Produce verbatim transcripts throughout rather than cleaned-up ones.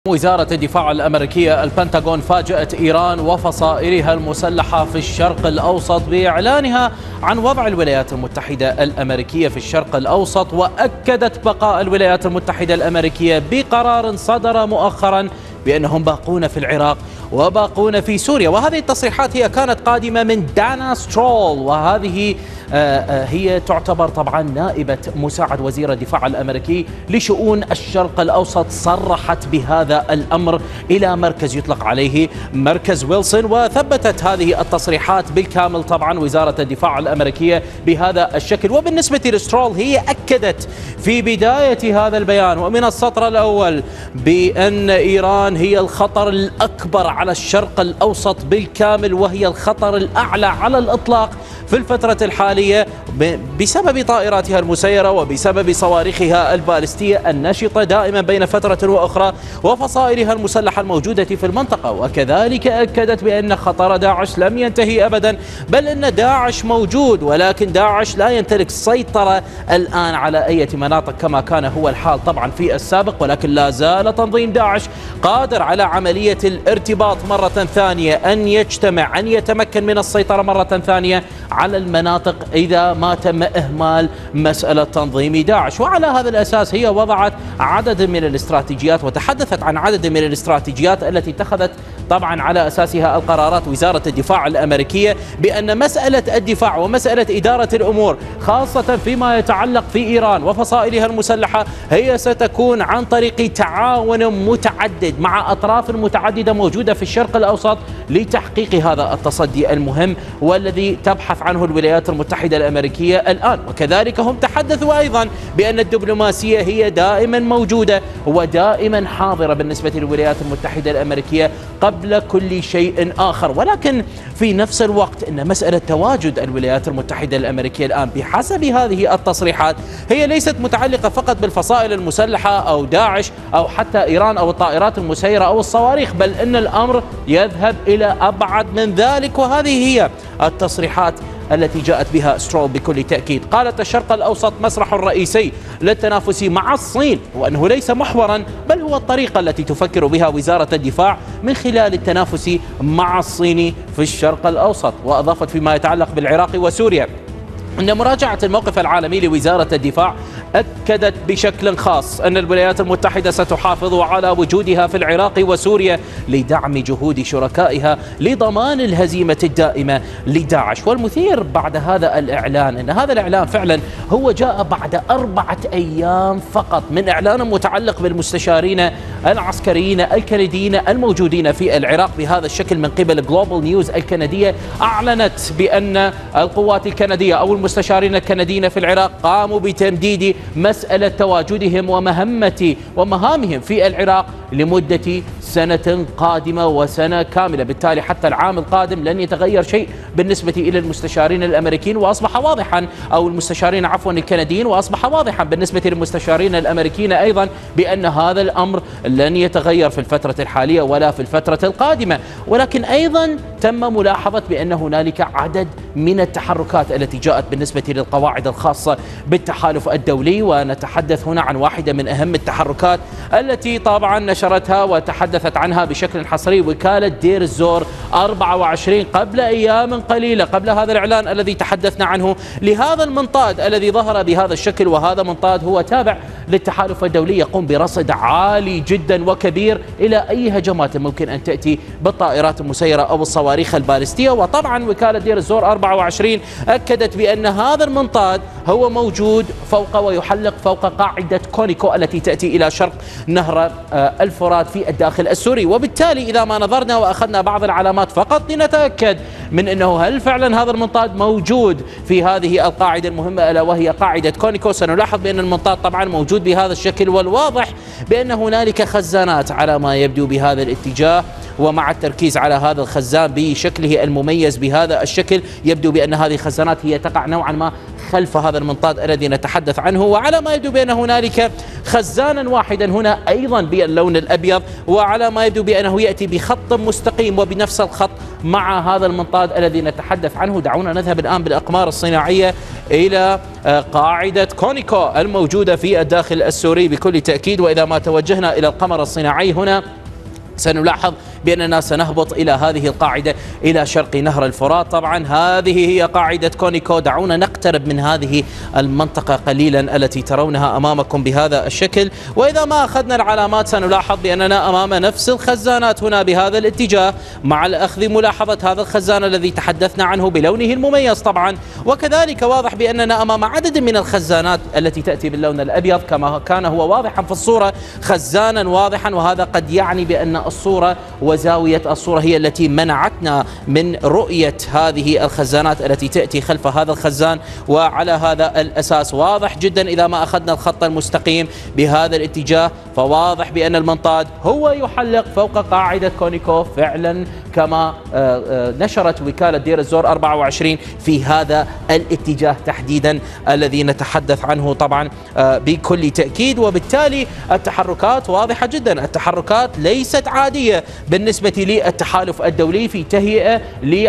وزارة الدفاع الأمريكية البنتاغون فاجأت إيران وفصائلها المسلحة في الشرق الأوسط بإعلانها عن وضع الولايات المتحدة الأمريكية في الشرق الأوسط، وأكدت بقاء الولايات المتحدة الأمريكية بقرار صدر مؤخرا بأنهم باقون في العراق وباقون في سوريا. وهذه التصريحات هي كانت قادمة من دانا سترول، وهذه هي تعتبر طبعا نائبة مساعد وزير الدفاع الأمريكي لشؤون الشرق الأوسط. صرحت بهذا الأمر إلى مركز يطلق عليه مركز ويلسون، وثبتت هذه التصريحات بالكامل طبعا وزارة الدفاع الأمريكية بهذا الشكل. وبالنسبة لسترول هي أكدت في بداية هذا البيان ومن السطر الأول بأن إيران هي الخطر الأكبر على الشرق الأوسط بالكامل، وهي الخطر الأعلى على الإطلاق في الفترة الحالية بسبب طائراتها المسيرة وبسبب صواريخها البالستية النشطة دائما بين فترة وأخرى وفصائلها المسلحة الموجودة في المنطقة. وكذلك أكدت بأن خطر داعش لم ينتهي أبدا، بل أن داعش موجود، ولكن داعش لا يمتلك سيطرة الآن على أي مناطق كما كان هو الحال طبعا في السابق، ولكن لا زال تنظيم داعش قادر على عملية الارتباط مرة ثانية، أن يجتمع، أن يتمكن من السيطرة مرة ثانية على المناطق إذا ما تم إهمال مسألة تنظيم داعش. وعلى هذا الأساس هي وضعت عدد من الاستراتيجيات وتحدثت عن عدد من الاستراتيجيات التي اتخذت طبعا على أساسها القرارات وزارة الدفاع الأمريكية، بأن مسألة الدفاع ومسألة إدارة الأمور خاصة فيما يتعلق في إيران وفصائلها المسلحة هي ستكون عن طريق تعاون متعدد مع أطراف متعددة موجودة في الشرق الأوسط لتحقيق هذا التصدي المهم والذي تبحث عنه الولايات المتحدة الأمريكية الآن. وكذلك هم تحدثوا أيضا بأن الدبلوماسية هي دائما موجودة ودائما حاضرة بالنسبة للولايات المتحدة الأمريكية قبل كل شيء آخر، ولكن في نفس الوقت أن مسألة تواجد الولايات المتحدة الأمريكية الآن بحسب هذه التصريحات هي ليست متعلقة فقط بالفصائل المسلحة أو داعش أو حتى إيران أو الطائرات المسيرة أو الصواريخ، بل أن الأمر يذهب إلى أبعد من ذلك. وهذه هي التصريحات التي جاءت بها سترول بكل تأكيد. قالت الشرق الأوسط مسرح رئيسي للتنافس مع الصين، وأنه ليس محورا بل هو الطريقة التي تفكر بها وزارة الدفاع من خلال التنافس مع الصين في الشرق الأوسط. وأضافت فيما يتعلق بالعراق وسوريا أن مراجعة الموقف العالمي لوزارة الدفاع أكدت بشكل خاص أن الولايات المتحدة ستحافظ على وجودها في العراق وسوريا لدعم جهود شركائها لضمان الهزيمة الدائمة لداعش. والمثير بعد هذا الإعلان أن هذا الإعلان فعلا هو جاء بعد أربعة أيام فقط من إعلان متعلق بالمستشارين العسكريين الكنديين الموجودين في العراق بهذا الشكل من قبل جلوبال نيوز الكندية. أعلنت بأن القوات الكندية أو المستشارين الكنديين في العراق قاموا بتمديد مسألة تواجدهم ومهمة ومهامهم في العراق لمدة سنة قادمة وسنة كاملة، بالتالي حتى العام القادم لن يتغير شيء بالنسبة إلى المستشارين الأمريكيين. وأصبح واضحا أو المستشارين عفوا الكنديين، وأصبح واضحا بالنسبة للمستشارين الأمريكيين أيضا بأن هذا الأمر لن يتغير في الفترة الحالية ولا في الفترة القادمة. ولكن أيضا تم ملاحظة بأن هنالك عدد من التحركات التي جاءت بالنسبة للقواعد الخاصة بالتحالف الدولي، ونتحدث هنا عن واحدة من أهم التحركات التي طبعا نشرتها وتحدثت عنها بشكل حصري وكالة دير الزور أربعة وعشرين قبل أيام قليلة قبل هذا الإعلان الذي تحدثنا عنه لهذا المنطاد الذي ظهر بهذا الشكل. وهذا منطاد هو تابع للتحالف الدولي يقوم برصد عالي جدا وكبير إلى أي هجمات ممكن أن تأتي بالطائرات المسيرة أو الصواريخ البالستية. وطبعا وكالة دير الزور أربعة وعشرين أكدت بأن هذا المنطاد هو موجود فوق ويحلق فوق قاعدة كونيكو التي تأتي إلى شرق نهر الفرات في الداخل السوري. وبالتالي إذا ما نظرنا وأخذنا بعض العلامات فقط لنتأكد من أنه هل فعلا هذا المنطاد موجود في هذه القاعدة المهمة ألا وهي قاعدة كونيكو، سنلاحظ بأن المنطاد طبعا موجود بهذا الشكل، والواضح بأن هنالك خزانات على ما يبدو بهذا الاتجاه. ومع التركيز على هذا الخزان بشكله المميز بهذا الشكل، يبدو بأن هذه الخزانات هي تقع نوعا ما خلف هذا المنطاد الذي نتحدث عنه، وعلى ما يبدو بأن هنالك خزانا واحدا هنا أيضا باللون الأبيض، وعلى ما يبدو بأنه يأتي بخط مستقيم وبنفس الخط مع هذا المنطاد الذي نتحدث عنه. دعونا نذهب الآن بالأقمار الصناعية إلى قاعدة كونيكو الموجودة في الداخل السوري بكل تأكيد. وإذا ما توجهنا إلى القمر الصناعي هنا سنلاحظ بأننا سنهبط إلى هذه القاعدة إلى شرق نهر الفرات. طبعا هذه هي قاعدة كونيكو. دعونا نقترب من هذه المنطقة قليلا التي ترونها أمامكم بهذا الشكل، وإذا ما أخذنا العلامات سنلاحظ بأننا أمام نفس الخزانات هنا بهذا الاتجاه، مع الأخذ ملاحظة هذا الخزان الذي تحدثنا عنه بلونه المميز طبعا، وكذلك واضح بأننا أمام عدد من الخزانات التي تأتي باللون الأبيض كما كان هو واضحا في الصورة، خزانا واضحا، وهذا قد يعني بأن الصورة وزاوية الصورة هي التي منعتنا من رؤية هذه الخزانات التي تأتي خلف هذا الخزان. وعلى هذا الأساس واضح جدا إذا ما أخذنا الخط المستقيم بهذا الاتجاه فواضح بأن المنطاد هو يحلق فوق قاعدة كونيكو فعلا كما نشرت وكالة دير الزور أربعة وعشرين في هذا الاتجاه تحديدا الذي نتحدث عنه طبعا بكل تأكيد. وبالتالي التحركات واضحة جدا، التحركات ليست عادية بالنسبة للتحالف الدولي في تهيئة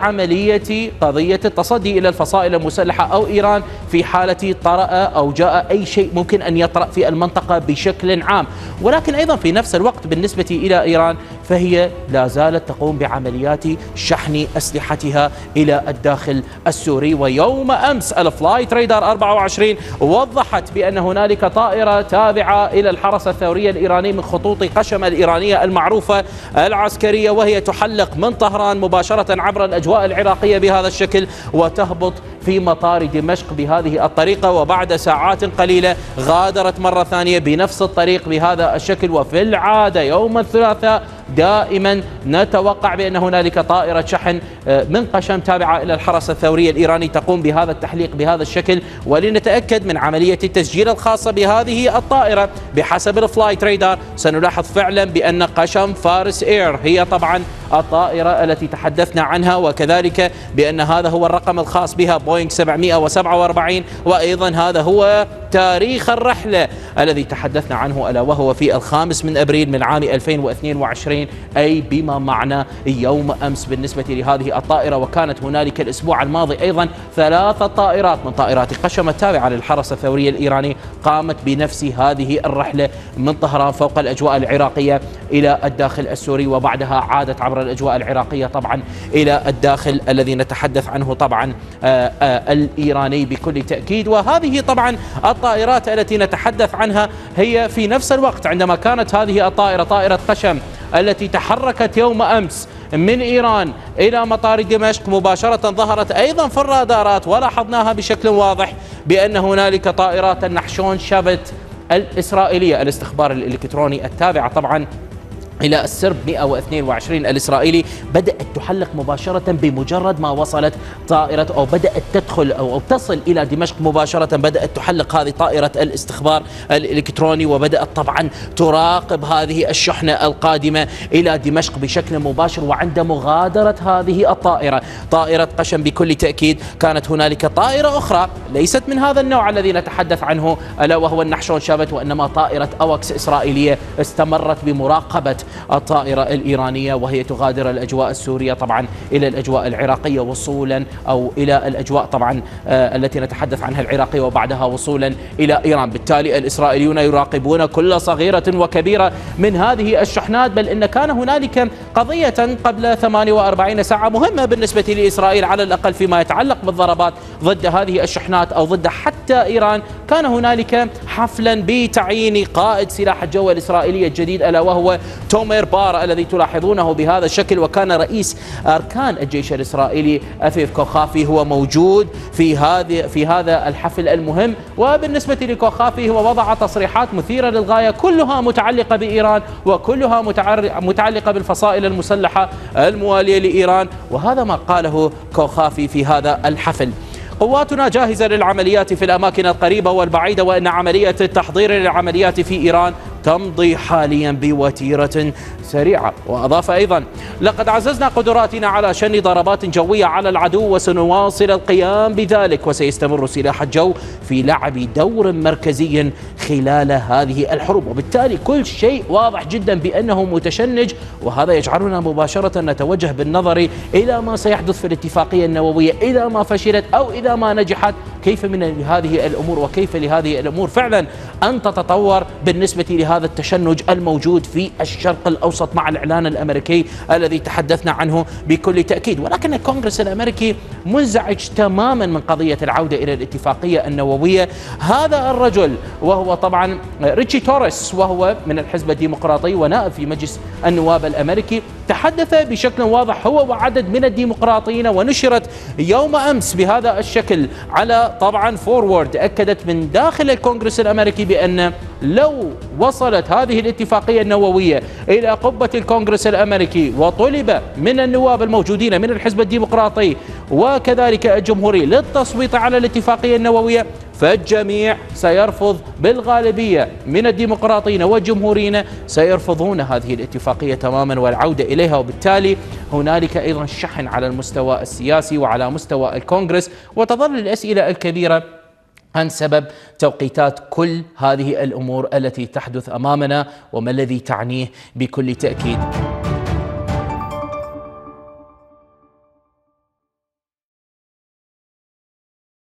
لعملية قضية التصدي إلى الفصائل المسلحة أو إيران في حالة طرأ أو جاء أي شيء ممكن أن يطرأ في المنطقة بشكل عام. ولكن أيضا في نفس الوقت بالنسبة إلى إيران فهي لا زالت تقوم بعمليات شحن أسلحتها إلى الداخل السوري. ويوم أمس الفلايت ريدار أربعة وعشرين وضحت بأن هنالك طائرة تابعة إلى الحرس الثوري الإيراني من خطوط قشم الإيرانية المعروفة العسكرية، وهي تحلق من طهران مباشرة عبر الأجواء العراقية بهذا الشكل وتهبط في مطار دمشق بهذه الطريقة، وبعد ساعات قليلة غادرت مرة ثانية بنفس الطريق بهذا الشكل. وفي العادة يوم الثلاثاء دائما نتوقع بأن هنالك طائرة شحن من قشم تابعة إلى الحرس الثوري الإيراني تقوم بهذا التحليق بهذا الشكل. ولنتأكد من عملية التسجيل الخاصة بهذه الطائرة بحسب الفلايت ريدار سنلاحظ فعلا بأن قشم فارس إير هي طبعا الطائرة التي تحدثنا عنها، وكذلك بأن هذا هو الرقم الخاص بها بوينغ سبعمئة وسبعة وأربعين، وأيضا هذا هو تاريخ الرحلة الذي تحدثنا عنه ألا وهو في الخامس من أبريل من عام ألفين واثنين وعشرين، أي بما معنى يوم أمس بالنسبة لهذه الطائرة. وكانت هنالك الأسبوع الماضي أيضا ثلاثة طائرات من طائرات قشم التابعة للحرس الثوري الإيراني قامت بنفس هذه الرحلة من طهران فوق الأجواء العراقية إلى الداخل السوري، وبعدها عادت عبر الأجواء العراقية طبعا إلى الداخل الذي نتحدث عنه طبعا آآ آآ الإيراني بكل تأكيد. وهذه طبعا الطائرات التي نتحدث عنها هي في نفس الوقت عندما كانت هذه الطائرة طائرة قشم التي تحركت يوم أمس من إيران إلى مطار دمشق مباشرة ظهرت أيضا في الرادارات ولاحظناها بشكل واضح بأن هنالك طائرات النحشون شافت الإسرائيلية الاستخبار الإلكتروني التابعة طبعا إلى السرب مئة واثنين وعشرين الإسرائيلي بدأت تحلق مباشرة بمجرد ما وصلت طائرة أو بدأت تدخل أو تصل إلى دمشق مباشرة. بدأت تحلق هذه طائرة الاستخبار الإلكتروني وبدأت طبعا تراقب هذه الشحنة القادمة إلى دمشق بشكل مباشر. وعند مغادرة هذه الطائرة طائرة قشم بكل تأكيد كانت هنالك طائرة أخرى ليست من هذا النوع الذي نتحدث عنه ألا وهو النحشون شابت، وإنما طائرة أوكس إسرائيلية استمرت بمراقبة الطائرة الإيرانية وهي تغادر الأجواء السورية طبعا إلى الأجواء العراقية وصولا أو إلى الأجواء طبعا آه التي نتحدث عنها العراقية وبعدها وصولا إلى إيران. بالتالي الإسرائيليون يراقبون كل صغيرة وكبيرة من هذه الشحنات، بل إن كان هنالك قضية قبل ثمانية وأربعين ساعة مهمة بالنسبة لإسرائيل على الأقل فيما يتعلق بالضربات ضد هذه الشحنات أو ضد حتى إيران. كان هنالك حفلا بتعيين قائد سلاح الجو الإسرائيلي الجديد ألا وهو تومير بار الذي تلاحظونه بهذا الشكل، وكان رئيس أركان الجيش الإسرائيلي أفيف كوخافي هو موجود في هذا في هذا الحفل المهم. وبالنسبة لكوخافي هو وضع تصريحات مثيرة للغاية كلها متعلقة بإيران وكلها متعلقة بالفصائل المسلحة الموالية لإيران، وهذا ما قاله كوخافي في هذا الحفل. قواتنا جاهزة للعمليات في الأماكن القريبة والبعيدة، وإن عملية التحضير للعمليات في إيران تمضي حاليا بوتيرة سريعة. وأضاف أيضا: لقد عززنا قدراتنا على شن ضربات جوية على العدو وسنواصل القيام بذلك، وسيستمر سلاح الجو في لعب دور مركزي خلال هذه الحروب. وبالتالي كل شيء واضح جدا بأنه متشنج، وهذا يجعلنا مباشرة نتوجه بالنظر إلى ما سيحدث في الاتفاقية النووية إذا ما فشلت أو إذا ما نجحت. كيف من هذه الأمور وكيف لهذه الأمور فعلا أن تتطور بالنسبة لهذا التشنج الموجود في الشرق الأوسط مع الإعلان الأمريكي الذي تحدثنا عنه بكل تأكيد. ولكن الكونغرس الأمريكي منزعج تماما من قضية العودة إلى الاتفاقية النووية. هذا الرجل وهو طبعا ريتشي توريس، وهو من الحزب الديمقراطي ونائب في مجلس النواب الأمريكي، تحدث بشكل واضح هو وعدد من الديمقراطيين، ونشرت يوم أمس بهذا الشكل على طبعا فورورد. أكدت من داخل الكونغرس الأمريكي بأن لو وصلت هذه الاتفاقية النووية إلى قبة الكونغرس الأمريكي وطلب من النواب الموجودين من الحزب الديمقراطي وكذلك الجمهوري للتصويت على الاتفاقية النووية، فالجميع سيرفض بالغالبية من الديمقراطيين والجمهوريين، سيرفضون هذه الاتفاقية تماما والعودة إليها. وبالتالي هنالك أيضا شحن على المستوى السياسي وعلى مستوى الكونغرس، وتظل الأسئلة الكبيرة عن سبب توقيتات كل هذه الأمور التي تحدث أمامنا وما الذي تعنيه بكل تأكيد.